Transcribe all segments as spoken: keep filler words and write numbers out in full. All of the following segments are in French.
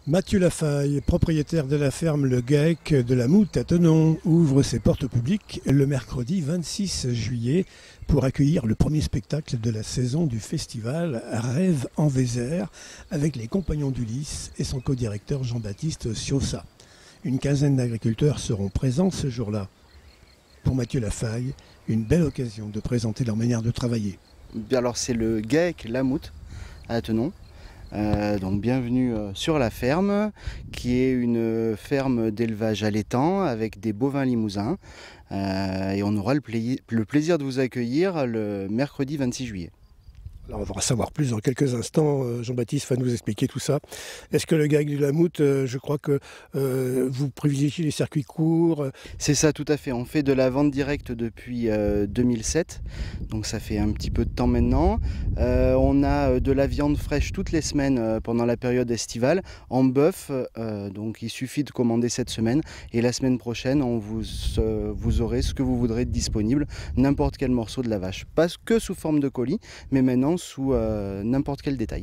Mathieu Lafaille, propriétaire de la ferme Le Gaec de la Moute à Thonon, ouvre ses portes au public le mercredi vingt-six juillet pour accueillir le premier spectacle de la saison du festival Rêve en Vézère avec les Compagnons d'Ulysse et son co-directeur Jean-Baptiste Siossa. Une quinzaine d'agriculteurs seront présents ce jour-là. Pour Mathieu Lafaille, une belle occasion de présenter leur manière de travailler. Alors c'est le Gaec La Moute à Thonon. Euh, donc bienvenue sur la ferme, qui est une ferme d'élevage allaitant avec des bovins limousins. Euh, et on aura le, pla le plaisir de vous accueillir le mercredi vingt-six juillet. Alors on va en savoir plus dans quelques instants. Jean-Baptiste va nous expliquer tout ça. Est-ce que le Gaec de la Moute, je crois que euh, vous privilégiez les circuits courts? C'est ça, tout à fait. On fait de la vente directe depuis euh, deux mille sept, donc ça fait un petit peu de temps maintenant. Euh, on a de la viande fraîche toutes les semaines euh, pendant la période estivale en bœuf, euh, donc il suffit de commander cette semaine et la semaine prochaine on vous, euh, vous aurez ce que vous voudrez de disponible, n'importe quel morceau de la vache. Pas que sous forme de colis, mais maintenant sous euh, n'importe quel détail.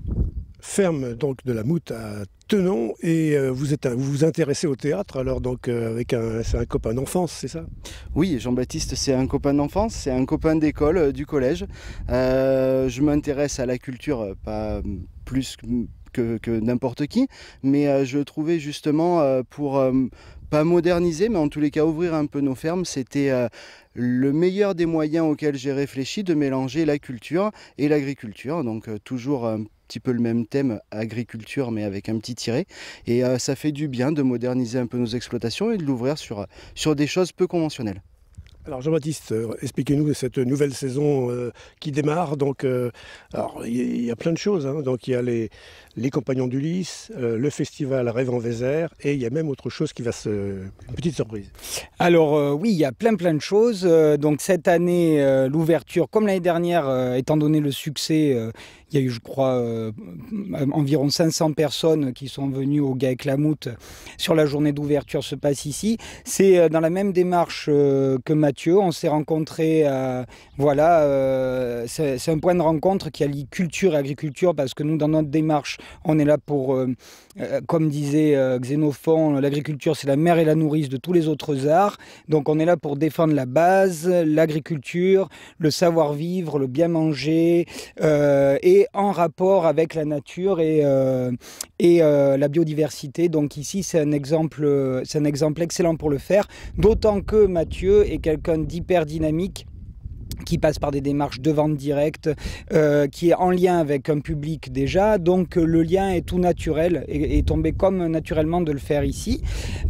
Ferme donc de la Moute à Thonon, et euh, vous êtes un, vous vous intéressez au théâtre, alors donc euh, avec un, c'est un copain d'enfance, c'est ça? Oui, Jean-Baptiste, c'est un copain d'enfance, c'est un copain d'école, euh, du collège. Euh, je m'intéresse à la culture, pas plus que, que n'importe qui, mais euh, je trouvais justement euh, pour euh, pas moderniser, mais en tous les cas ouvrir un peu nos fermes, c'était euh, le meilleur des moyens auxquels j'ai réfléchi, de mélanger la culture et l'agriculture. Donc euh, toujours un petit peu le même thème, agriculture, mais avec un petit tiret. Et euh, ça fait du bien de moderniser un peu nos exploitations et de l'ouvrir sur, sur des choses peu conventionnelles. Alors Jean-Baptiste, euh, expliquez-nous cette nouvelle saison euh, qui démarre. Donc, euh, alors il y, y a plein de choses. Hein. Donc il y a les, les Compagnons d'Ulysse, euh, le festival Rêve en Vézère, et il y a même autre chose qui va se, une petite surprise. Alors euh, oui, il y a plein plein de choses. Euh, donc cette année, euh, l'ouverture, comme l'année dernière, euh, étant donné le succès, euh, il y a eu, je crois, euh, environ cinq cents personnes qui sont venues au Gaec La Moute sur la journée d'ouverture, se passe ici. C'est euh, dans la même démarche euh, que Mathieu. On s'est rencontrés, euh, voilà, euh, c'est un point de rencontre qui allie culture et agriculture, parce que nous, dans notre démarche, on est là pour, euh, euh, comme disait euh, Xénophon, l'agriculture c'est la mère et la nourrice de tous les autres arts. Donc on est là pour défendre la base, l'agriculture, le savoir-vivre, le bien manger, euh, et en rapport avec la nature et, euh, et euh, la biodiversité. Donc ici c'est un exemple, c'est un exemple excellent pour le faire, d'autant que Mathieu est quelqu'un d'hyper dynamique, qui passe par des démarches de vente directe, euh, qui est en lien avec un public déjà, donc le lien est tout naturel, et est tombé comme naturellement de le faire ici.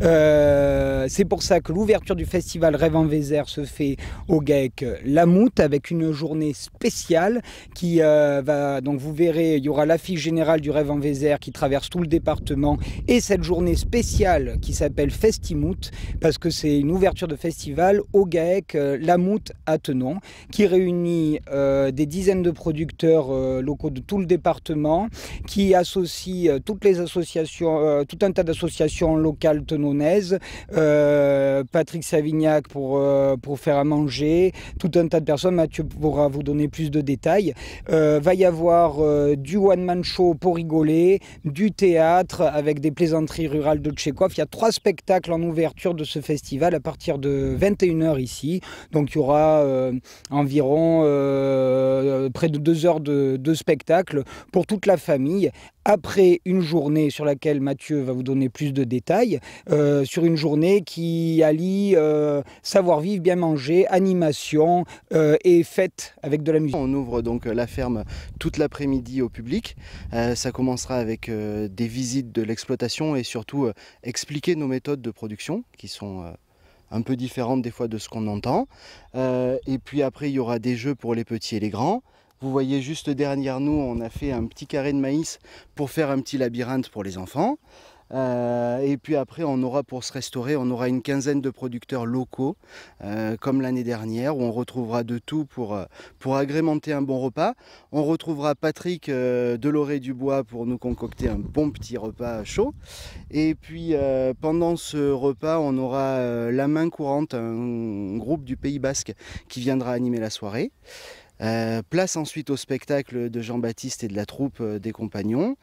Euh, c'est pour ça que l'ouverture du festival Rêve en Vézère se fait au Gaec La Moute, avec une journée spéciale qui euh, va, donc vous verrez, il y aura l'affiche générale du Rêve en Vézère qui traverse tout le département, et cette journée spéciale qui s'appelle Festimoute, parce que c'est une ouverture de festival au Gaec La Moute à Thonon, qui réunit euh, des dizaines de producteurs euh, locaux de tout le département, qui associe euh, toutes les associations, euh, tout un tas d'associations locales thononnaises, euh, Patrick Savignac pour, euh, pour faire à manger, tout un tas de personnes. Mathieu pourra vous donner plus de détails. Euh, va y avoir euh, du one-man show pour rigoler, du théâtre avec des plaisanteries rurales de Tchekhov. Il y a trois spectacles en ouverture de ce festival à partir de vingt et une heures ici. Donc il y aura euh, environ euh, près de deux heures de, de spectacle pour toute la famille. Après une journée sur laquelle Mathieu va vous donner plus de détails, euh, sur une journée qui allie euh, savoir-vivre, bien manger, animation euh, et fête avec de la musique. On ouvre donc la ferme toute l'après-midi au public. Euh, ça commencera avec euh, des visites de l'exploitation et surtout euh, expliquer nos méthodes de production qui sont euh, un peu différentes des fois de ce qu'on entend. Euh, et puis après, il y aura des jeux pour les petits et les grands. Vous voyez juste derrière nous, on a fait un petit carré de maïs pour faire un petit labyrinthe pour les enfants. Euh, et puis après, on aura, pour se restaurer, on aura une quinzaine de producteurs locaux, euh, comme l'année dernière, où on retrouvera de tout pour, pour agrémenter un bon repas. On retrouvera Patrick euh, Deloré-Dubois pour nous concocter un bon petit repas chaud. Et puis euh, pendant ce repas, on aura euh, La Main Courante, un groupe du Pays Basque qui viendra animer la soirée. Euh, place ensuite au spectacle de Jean-Baptiste et de la troupe euh, des Compagnons.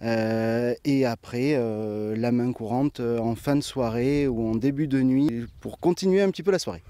Euh, et après, euh, la main courante euh, en fin de soirée ou en début de nuit pour continuer un petit peu la soirée.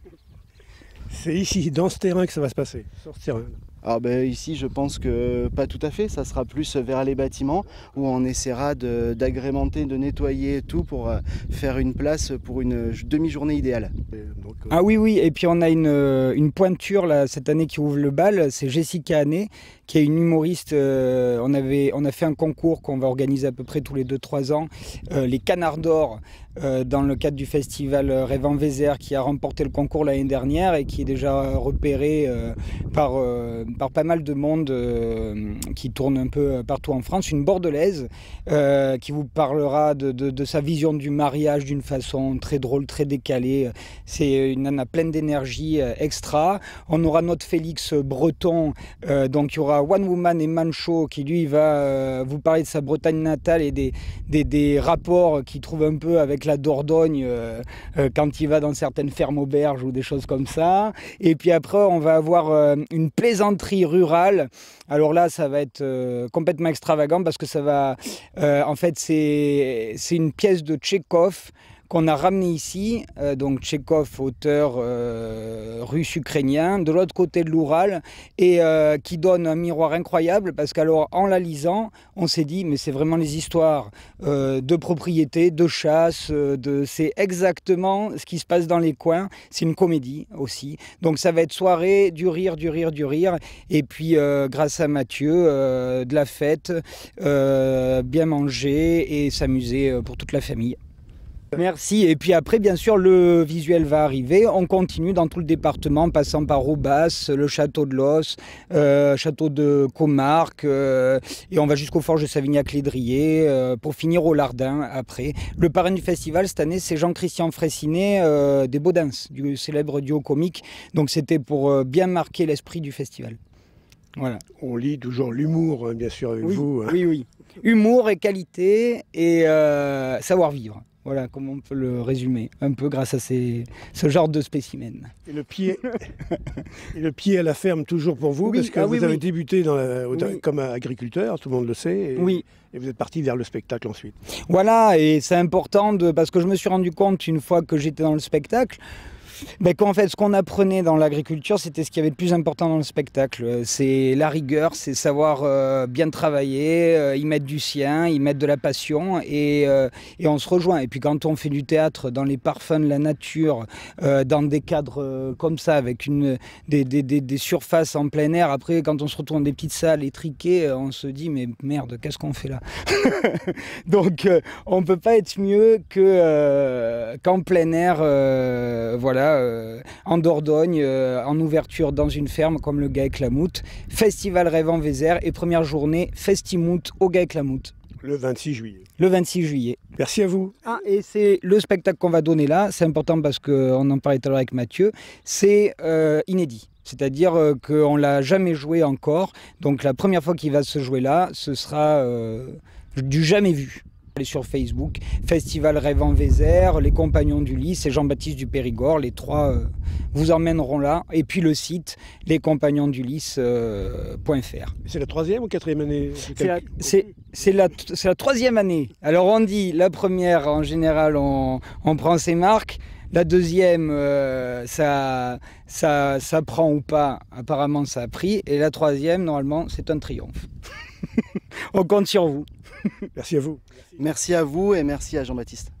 C'est ici, dans ce terrain, que ça va se passer, sur ce terrain. Alors ben, ici, je pense que pas tout à fait, ça sera plus vers les bâtiments où on essaiera d'agrémenter, de, de nettoyer tout pour euh, faire une place pour une demi-journée idéale. Donc, euh... Ah oui, oui, et puis on a une, une pointure là, cette année qui ouvre le bal, c'est Jessica Hanné, qui est une humoriste. Euh, on, avait, on a fait un concours qu'on va organiser à peu près tous les deux trois ans, euh, les Canards d'Or, euh, dans le cadre du festival Rêve en Vézère, qui a remporté le concours l'année dernière et qui est déjà repéré euh, par, euh, par pas mal de monde euh, qui tourne un peu partout en France. Une bordelaise euh, qui vous parlera de, de, de sa vision du mariage d'une façon très drôle, très décalée. C'est une nana pleine d'énergie, euh, extra. On aura notre Félix Breton, euh, donc il y aura One Woman et Mancho qui lui va euh, vous parler de sa Bretagne natale et des, des, des rapports qu'il trouve un peu avec la Dordogne euh, euh, quand il va dans certaines fermes auberges ou des choses comme ça. Et puis après on va avoir euh, une plaisanterie rurale. Alors là ça va être euh, complètement extravagant parce que ça va, euh, en fait c'est c'est une pièce de Tchekhov qu'on a ramené ici, euh, donc Tchekhov, auteur euh, russe ukrainien, de l'autre côté de l'Oural, et euh, qui donne un miroir incroyable, parce qu'alors en la lisant, on s'est dit, mais c'est vraiment les histoires euh, de propriété, de chasse, euh, de... c'est exactement ce qui se passe dans les coins, c'est une comédie aussi, donc ça va être soirée, du rire, du rire, du rire, et puis euh, grâce à Mathieu, euh, de la fête, euh, bien manger et s'amuser pour toute la famille. Merci. Et puis après, bien sûr, le visuel va arriver. On continue dans tout le département, passant par Aubas, le château de Los, euh, château de Comarque, euh, et on va jusqu'au forge de Savignac-Lédrier, euh, pour finir au Lardin après. Le parrain du festival cette année, c'est Jean-Christian Fraissinet euh, des Baudins, du célèbre duo comique. Donc c'était pour euh, bien marquer l'esprit du festival. Voilà. On lit toujours l'humour, hein, bien sûr, avec oui, vous. Hein. Oui, oui. Humour et qualité et euh, savoir-vivre. Voilà comment on peut le résumer, un peu grâce à ces, ce genre de spécimens. Et le pied, et le pied à la ferme toujours pour vous, oui, parce que ah, vous oui, avez oui. débuté dans la, oui. comme agriculteur, tout le monde le sait, et, oui. et vous êtes parti vers le spectacle ensuite. Voilà, et c'est important de, parce que je me suis rendu compte une fois que j'étais dans le spectacle, ben, qu'en fait, ce qu'on apprenait dans l'agriculture, c'était ce qui avait de plus important dans le spectacle. C'est la rigueur, c'est savoir euh, bien travailler, euh, y mettre du sien, y mettre de la passion, et, euh, et on se rejoint. Et puis quand on fait du théâtre dans les parfums de la nature, euh, dans des cadres euh, comme ça, avec une, des, des, des, des surfaces en plein air, après quand on se retrouve dans des petites salles étriquées, on se dit mais merde, qu'est-ce qu'on fait là? Donc euh, on ne peut pas être mieux que, euh, qu'en plein air, euh, voilà. Euh, en Dordogne, euh, en ouverture dans une ferme comme le Gaec-la-Moute, Festival Rêve en Vézère et première journée Festimout au Gaec-la-Moute. Le vingt-six juillet. Le vingt-six juillet. Merci à vous. Ah, et c'est le spectacle qu'on va donner là, c'est important parce qu'on en parlait tout à l'heure avec Mathieu, c'est euh, inédit. C'est-à-dire euh, qu'on ne l'a jamais joué encore. Donc la première fois qu'il va se jouer là, ce sera euh, du jamais vu. Sur Facebook, Festival Rêve en Vézère, les Compagnons du Lys et Jean-Baptiste du Périgord, les trois euh, vous emmèneront là. Et puis le site, les compagnons du lys point f r. C'est la troisième ou quatrième année? C'est la, la, la troisième année. Alors on dit, la première, en général, on, on prend ses marques. La deuxième, euh, ça, ça, ça prend ou pas, apparemment ça a pris. Et la troisième, normalement, c'est un triomphe. On compte sur vous. Merci à vous. Merci à vous et merci à Jean-Baptiste.